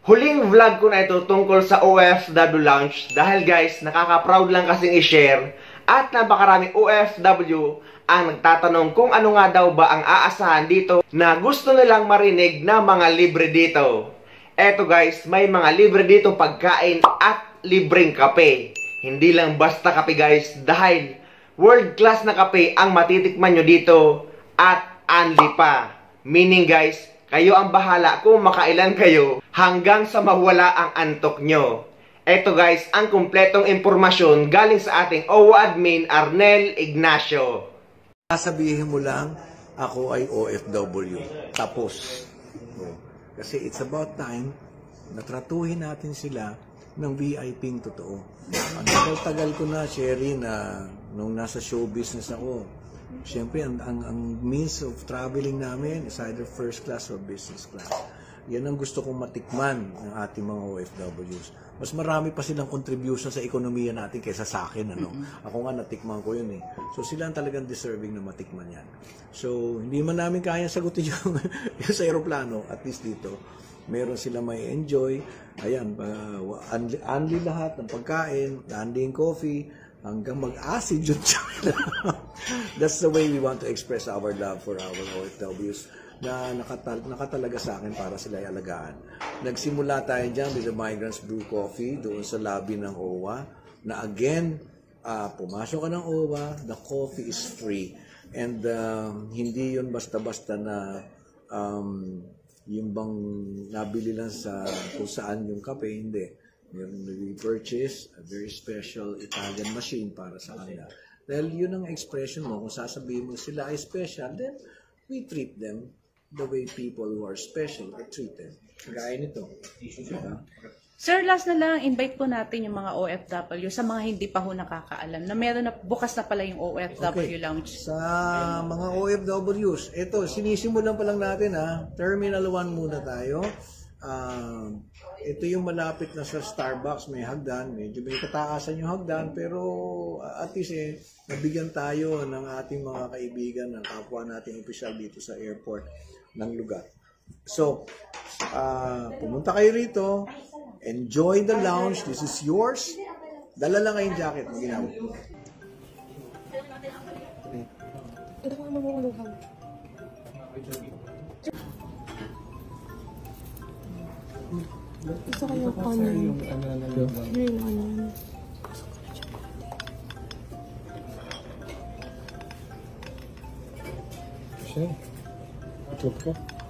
Huling vlog ko na ito tungkol sa OFW Lounge dahil guys, nakaka-proud lang kasing i-share at napakaraming OFW ang nagtatanong kung ano nga daw ba ang aasahan dito na gusto nilang marinig na mga libre dito. Eto guys, may mga libre dito pagkain at libreng kape. Hindi lang basta kape guys dahil world class na kape ang matitikman nyo dito at only pa. Meaning guys, kayo ang bahala kung makailan kayo hanggang sa mawala ang antok nyo. Eto guys, ang kumpletong impormasyon galing sa ating OWA admin Arnel Ignacio. Sasabihin mo lang, ako ay OFW. Tapos. Kasi it's about time na tratuhin natin sila ng VIP-ing totoo. Ang tagal ko na, Sherry, na nung nasa show business ako, siyempre, ang means of traveling namin is either first class or business class. Yan ang gusto kong matikman ng ating mga OFWs. Mas marami pa silang contribution sa ekonomiya natin kaysa sa akin. Ano? Ako nga natikman ko yun eh. So sila ang talagang deserving na matikman yan. So hindi man namin kaya sagutin yung sa aeroplano, at least dito, meron sila may enjoy. Ayan, unli lahat ng pagkain, unli yung coffee, hanggang mag-acid yun. That's the way we want to express our love for our OFWs na nakatalaga sa akin para sila ay alagaan. Nagsimula tayo dyan with the Migrants Brew Coffee doon sa lobby ng OWA na again, pumasok ka ng OWA, the coffee is free. And hindi yun basta-basta na yung bang nabili lang sa kung saan yung kape, hindi. We purchase a very special Italian machine para sa kanila. Dahil yun ang expression mo, kung sasabihin mo sila ay special, then we treat them the way people who are special are treated. Gaya nito. Diba? Sir, last na lang, invite po natin yung mga OFW sa mga hindi pa ho nakakaalam na meron na, bukas na pala yung OFW Lounge. Sa mga OFWs, ito, sinisimulan pa lang natin Terminal 1 muna tayo. Ito yung malapit na sa Starbucks, may hagdan, medyo may kataasan yung hagdan, pero at least nabigyan tayo ng ating mga kaibigan, ng kapwa nating opisyal dito sa airport ng lugar. So, pumunta kayo rito, enjoy the lounge, this is yours. Dala lang kayong jacket, maginamit. Isa kayo kanin. Green onion. Siya. Ito ka?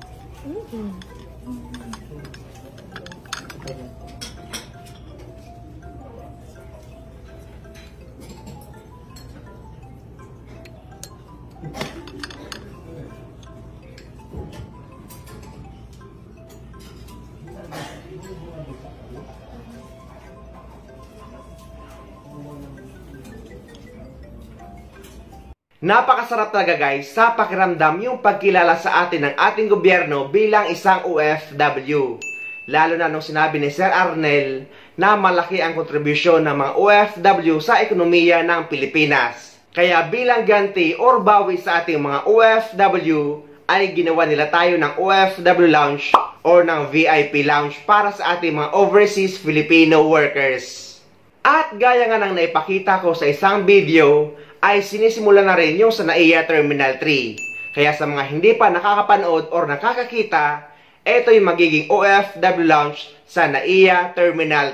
Napakasarap talaga guys sa pakiramdam yung pagkilala sa atin ng ating gobyerno bilang isang OFW. Lalo na nung sinabi ni Sir Arnel na malaki ang kontribusyon ng mga OFW sa ekonomiya ng Pilipinas. Kaya bilang ganti or bawi sa ating mga OFW ay ginawa nila tayo ng OFW Lounge or ng VIP Lounge para sa ating mga overseas Filipino workers. At gaya nga ng naipakita ko sa isang video, ay sinisimula na rin yung sa NAIA Terminal 3. Kaya sa mga hindi pa nakakapanood or nakakakita, ito yung magiging OFW Lounge sa NAIA Terminal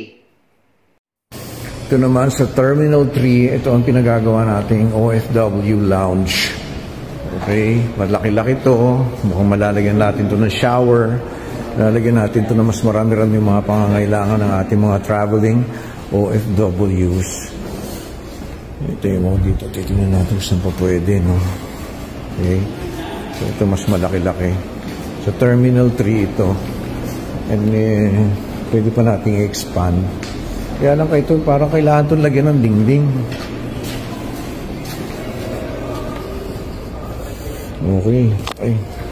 3. Ito naman sa Terminal 3, ito ang pinagagawa nating OFW Lounge. Okay, malaki-laki to. Mukhang malalagyan natin to ng shower. Lalagyan natin to na mas marami-rami yung mga pangangailangan ng ating mga traveling OFWs. Ito yung mga dito. Titignan natin kung saan pa pwede, no? Okay. So, ito mas malaki-laki. Sa Terminal 3 ito. And pwede pa nating i-expand. Kaya lang ito, parang kailangan itong lagyan ng dingding. Okay. Ay.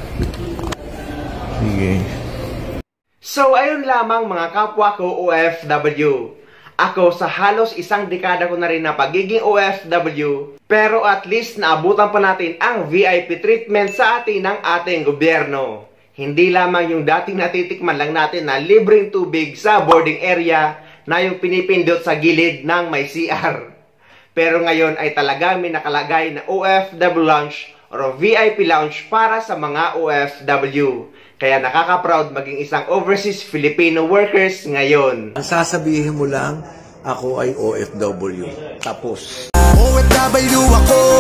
Sige. So, ayun lamang mga kapwa ko OFW. Ako sa halos isang dekada ko na rin na pagiging OFW, pero at least naabutan pa natin ang VIP treatment sa atin ng ating gobyerno. Hindi lamang yung dating natitikman lang natin na libreng tubig sa boarding area na yung pinipindot sa gilid ng may CR. Pero ngayon ay talagang may nakalagay na OFW Lounge o VIP Lounge para sa mga OFW. Kaya nakaka-proud maging isang overseas Filipino workers ngayon. Ang sasabihin mo lang, ako ay OFW. Tapos. OFW ako.